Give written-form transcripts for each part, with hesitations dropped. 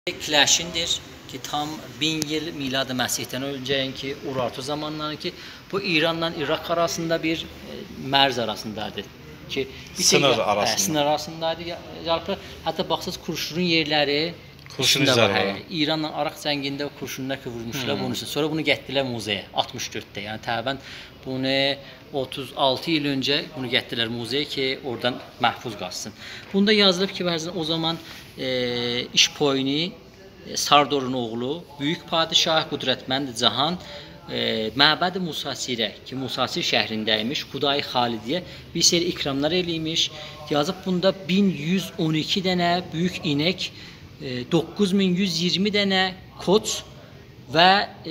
Kiləşindir ki, tam 1000 yıl milad-ı Məsihdən öncəki Urartu zamanları ki, bu İranla İraq arasında bir mərz arasındadır. Ki, sınır arasında. Sınır arasındadır. Hətta baxsız kurşunun yerləri kurşun izləri var. İranla Araq cəngində kurşunlar vurmuşlar bunun üçün. Sonra bunu gətirdilər muzeyə 64-də. Yəni təbən bunu 36 il öncə bunu gətirdilər muzeyə ki, oradan məhfuz qalsın. Bunda yazılıb ki, bəzən o zaman İşpoyni Sardorun oğlu, böyük padişah, qudrətmənd cahan, Məbəd Musa Sirə ki, Musa Sir şəhrindəymiş, Xuday Xalidiyyə bir seri ikramlar eləymiş. Yazıb bunda 1112 dənə böyük inək, 9120 dənə koç və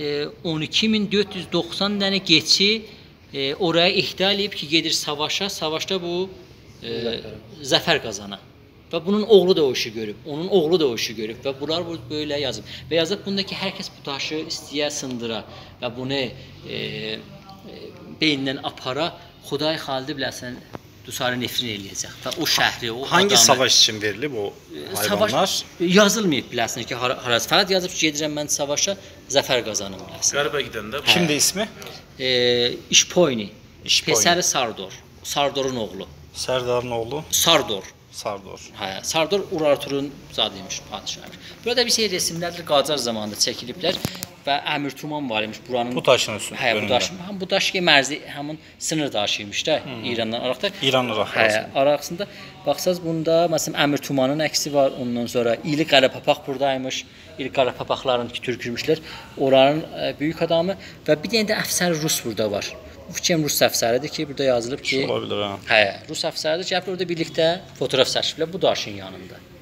12490 dənə keçi oraya ihda edib ki, gedir savaşa. Savaşda bu zəfər qazana. Və bunun oğlu da o işi görüb, onun oğlu da o işi görüb və bunlar böyle yazıb. Və yazıb bundaki hər kəs bu daşı istəyə sındıra və bunu beynindən apara, Xuday Xalidi biləsən, Dusarı nefrin eləyəcək və o şəhri, o hangi adamı... savaş için verilib o hayvanlar? Savaş yazılmayıb biləsən ki, harası. Fəqət yazıb ki, gedirəm mən savaşa, zəfər qazanım biləsən. Qəribə gedəndə. Kimdir ismi? İşpoyni. Pesəri Sardor. Sardorun oğlu. Sərdarın oğlu? Sardor. Sardor. Hə, Sardor Urartunun zadıymış, padişahıymış. Burada bir şey resimlərdir, Qacar zamanında çəkiliblər və Əmir Tuman var imiş buranın. Bu daşın üstündə. Hə, bu daş. Bu daş ki, mərzi həmin sınır daşıymış da İrandan Araqda. İran-Araq arasında. Hə, arasında baxsaz bunda məsələn Əmir Tumanın əksi var. Ondan sonra İli Qarapapaq buradaymış. İli Qarapapaqların ki, türkürmüşlər. Oranın böyük adamı və bir dənə də əfsər Rus burada var. Bu fikrim Rus əfsəridir ki, burada yazılıb ki, olabilir ha. Hə, Rus əfsəridir ki, orada birlikdə fotoğraf çəkiblər bu daşın yanında.